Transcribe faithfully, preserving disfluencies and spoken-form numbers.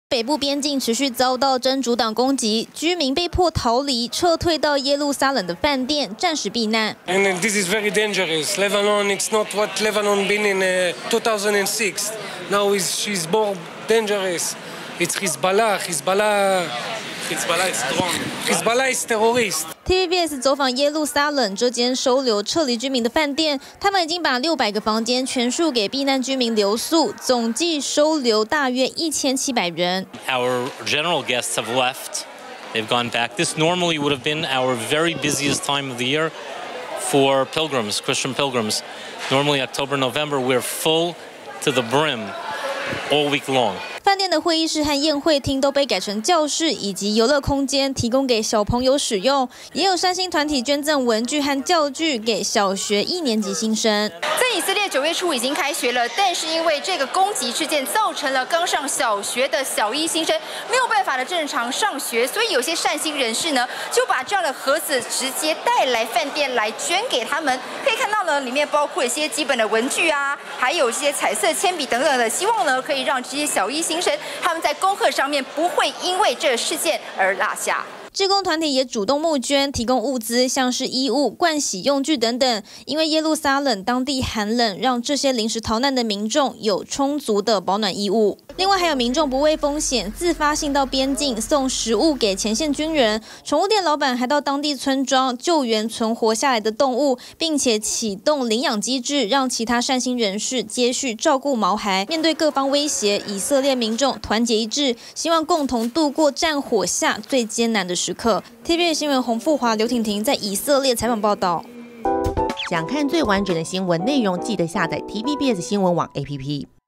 北部边境持续遭到真主党攻击，居民被迫逃离，撤退到耶路撒冷的饭店，暂时避难。 And this is very dangerous. Lebanon, it's not what Lebanon been in uh, two thousand six. Now is she's more dangerous. It's Hezbollah. Hezbollah. Hezbollah is strong. Hezbollah is terrorist. T V B S 走访耶路撒冷这间收留撤离居民的饭店，他们已经把六百个房间全数给避难居民留宿，总计收留大约一千七百人。 Our general guests have left. They've gone back. This normally would have been our very busiest time of the year for pilgrims, Christian pilgrims. Normally October, November, we're full to the brim all week long. 饭店的会议室和宴会厅都被改成教室以及游乐空间，提供给小朋友使用。也有善心团体捐赠文具和教具给小学一年级新生。 在以色列九月初已经开学了，但是因为这个攻击事件，造成了刚上小学的小一新生没有办法的正常上学，所以有些善心人士呢，就把这样的盒子直接带来饭店来捐给他们。可以看到呢，里面包括一些基本的文具啊，还有一些彩色铅笔等等的，希望呢可以让这些小一新生他们在功课上面不会因为这事件而落下。 志工团体也主动募捐，提供物资，像是衣物、盥洗用具等等。因为耶路撒冷当地寒冷，让这些临时逃难的民众有充足的保暖衣物。另外，还有民众不畏风险，自发性到边境送食物给前线军人。宠物店老板还到当地村庄救援存活下来的动物，并且启动领养机制，让其他善心人士接续照顾毛孩。面对各方威胁，以色列民众团结一致，希望共同度过战火下最艰难的时刻。T V B 新闻洪富华、刘婷婷在以色列采访报道。 想看最完整的新闻内容，记得下载 T V B S 新闻网 A P P。